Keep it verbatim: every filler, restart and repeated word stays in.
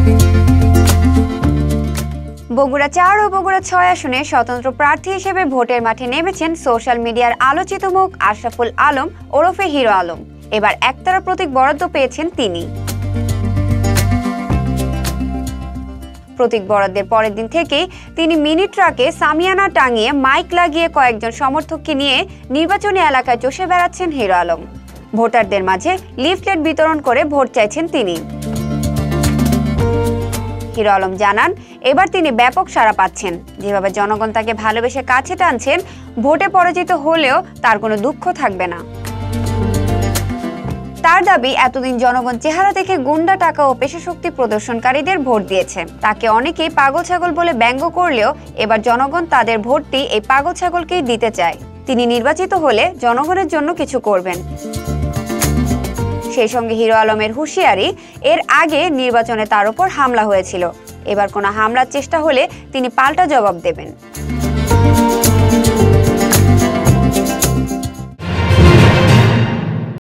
বগুড়া চার ও বগুড়া ছয় আসনে স্বতন্ত্র প্রার্থী হিসেবে ভোটের মাঠে নেমেছেন সোশ্যাল মিডিয়ার আলোচিত মুখ আশরাফুল আলম ওরফে হিরো আলম। এবার একতারা প্রতীক বরাদ্দ পেয়েছেন তিনি। প্রতীক বরাদ্দের পরের দিন থেকেই তিনি মিনি ট্রাকে সামিয়ানা টাঙিয়ে মাইক লাগিয়ে কয়েকজন সমর্থককে নিয়ে নির্বাচনী এলাকায় চষে বেড়াচ্ছেন হিরো আলম। ভোটারদের মাঝে লিফলেট বিতরণ করে ভোট চাইছেন তিনি। হিরো আলম জানান, এবার তিনি ব্যাপক সাড়া পাচ্ছেন। যেভাবে জনগণ তাকে ভালোবেসে কাছে টানছেন, ভোটে পরাজিত হলেও তার কোনো দুঃখ থাকবে না। তার দাবি, এতদিন জনগণ চেহারা দেখে গুন্ডা টাকা ও পেশাশক্তি প্রদর্শনকারীদের ভোট দিয়েছে। তাকে অনেকেই পাগল ছাগল বলে ব্যঙ্গ করলেও এবার জনগণ তাদের ভোটটি এই পাগল ছাগলকেই দিতে চায়। তিনি নির্বাচিত হলে জনগণের জন্য কিছু করবেন। সেই সঙ্গে হিরো আলমের হুঁশিয়ারি, এর আগে নির্বাচনে তার উপর হামলা হয়েছিল। এবার কোনো হামলার চেষ্টা হলে তিনি পাল্টা জবাব দেবেন।